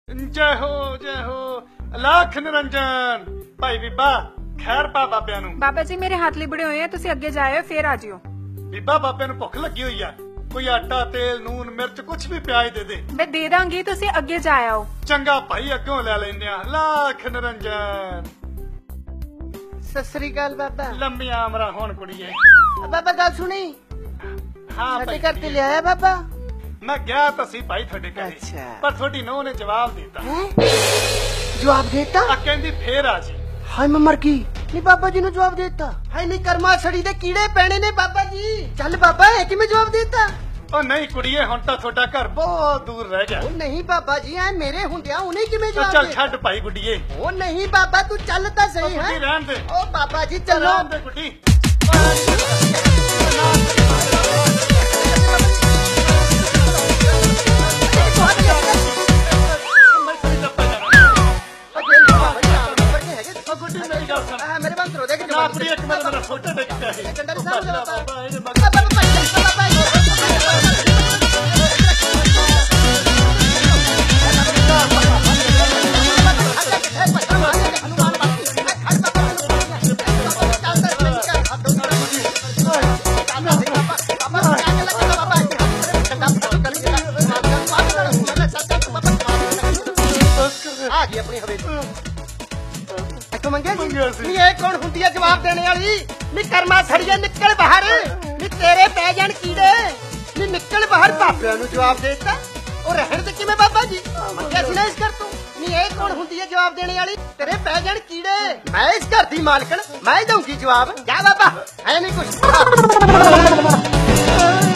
ਜੈ ਹੋ ਲੱਖ ਨਿਰੰਜਨ। ਭਾਈ ਬੀਬਾ ਖੈਰ ਪਾ ਬਾਬਿਆਂ ਨੂੰ। ਬਾਬਾ ਜੀ ਮੇਰੇ ਹੱਥ ਲਿਬੜੇ ਹੋਏ ਆ, ਤੁਸੀਂ ਅੱਗੇ ਜਾਇਓ ਫੇਰ ਆ ਜਿਓ। ਬੀਬਾ ਬਾਬਿਆਂ ਨੂੰ ਭੁੱਖ ਲੱਗੀ ਹੋਈ ਆ, ਕੋਈ ਆਟਾ ਤੇਲ ਨੂਨ ਮਿਰਚ ਕੁਛ ਵੀ ਪਿਆਜ਼ ਦੇ ਦੇ। ਮੈਂ ਦੇ ਦਾਂਗੀ, ਤੁਸੀਂ ਅੱਗੇ ਜਾਇਓ। ਚੰਗਾ ਭਾਈ ਅੱਗੋਂ ਲੈ ਲੈਨੇ ਆ। ਲੱਖ ਨਿਰੰਜਨ। ਸਤਿ ਸ੍ਰੀ ਅਕਾਲ ਬਾਬਾ। ਲੰਮੀਆਂ ਉਮਰਾਂ ਹੋਣ ਕੁੜੀਏ। ਬਾਬਾ ਗੱਲ ਸੁਣੀ, ਹਾਂ ਸਾਡੇ ਭਾਈ ਘਰ ਤੇ ਲਿਆਇਆ ਬਾਬਾ। ਮੈਂ ਗਿਆ ਤਾਂ ਸੀ ਭਾਈ ਤੁਹਾਡੇ ਘਰੇ, ਅੱਛਾ। ਪਰ ਤੁਹਾਡੀ ਨੂੰਹ ਨੇ ਜਵਾਬ ਦਿੱਤਾ। ਜਵਾਬ ਦੇਤਾ? ਆ ਕਹਿੰਦੀ ਫੇਰ ਆ ਜੀ। ਹਾਏ ਮੈਂ ਮਰ ਗਈ। ਨਹੀਂ ਬਾਬਾ ਜੀ ਨੂੰ ਜਵਾਬ ਦੇਤਾ? ਹਾਏ ਨਹੀਂ ਕਰਮਾ ਛੜੀ ਦੇ ਕੀੜੇ ਪੈਣੇ ਨੇ ਬਾਬਾ ਜੀ। ਚੱਲ ਬਾਬਾ ਇਹ ਕਿਵੇਂ ਜਵਾਬ ਦੇਤਾ? ਉਹ ਨਹੀਂ ਕੁੜੀਏ, ਹੁਣ ਤਾਂ ਤੁਹਾਡਾ ਘਰ ਬਹੁਤ ਦੂਰ ਰਹਿ ਗਿਆ। ਉਹ ਨਹੀਂ ਬਾਬਾ ਜੀ, ਐ ਮੇਰੇ ਹੁੰਦਿਆਂ ਉਹਨੇ ਕਿਵੇਂ ਜਵਾਬ ਚੱਲ ਦੇਤਾ? ਛੱਡ ਭਾਈ ਗੁੱਡੀਏ। ਉਹ ਨਹੀਂ ਬਾਬਾ ਤੂੰ ਚੱਲ ਤਾਂ ਸਹੀ ਗੁੱਡੀ ਹੈ। ਰਹਿਣ ਦੇ। ਉਹ ਬਾਬਾ ਜੀ ਚੱਲੋ। ਰਹਿਣ ਦੇ ਗੁੱਡੀ। ਮੇਰੇ ਬੰਦ ਕਰੋ ਦੇਖ ਨਾ ਕੁੜੀ ਇੱਕ ਮਿੰਟ ਮੇਰਾ ਫੋਟੋ ਦੇਖ ਕੇ ਆਈ। ਕੰਡਰ ਸਾਹਿਬ ਬਾਬਾ ਇਹਨੇ ਆ ਗਈ ਆਪਣੀ ਹਵੇਲੀ। ਇੱਥੋਂ ਮੰਗਿਆ ਜੀ? ਨਹੀਂ ਇਹ ਕੌਣ ਹੁੰਦੀ ਹੈ ਜਵਾਬ ਦੇਣੇ ਵਾਲੀ? ਨਹੀਂ ਕਰਮਾ ਛੜੀਏ ਨਿਕਲ ਬਾਹਰ। ਨਹੀਂ ਤੇਰੇ ਪੈ ਜਾਣ ਕੀੜੇ। ਨਹੀਂ ਨਿਕਲ ਬਾਹਰ। ਬਾਬਿਆਂ ਨੂੰ ਜਵਾਬ ਦੇ ਦਿੱਤਾ। ਉਹ ਰਹਿਣ ਤੇ ਕਿਵੇਂ ਬਾਬਾ ਜੀ? ਮੰਗਿਆ ਸੀ ਨਾ ਇਸ ਘਰ ਤੋਂ। ਨਹੀਂ ਇਹ ਕੌਣ ਹੁੰਦੀ ਹੈ ਜਵਾਬ ਦੇਣੇ ਵਾਲੀ? ਤੇਰੇ ਪੈ ਜਾਣ ਕੀੜੇ। ਮੈਂ ਇਸ ਘਰ ਦੀ ਮਾਲਕਣ, ਮੈਂ ਦਊਂਗੀ ਜਵਾਬ। ਜਾ ਬਾਬਾ ਐ ਨਹੀਂ ਕੁਛ।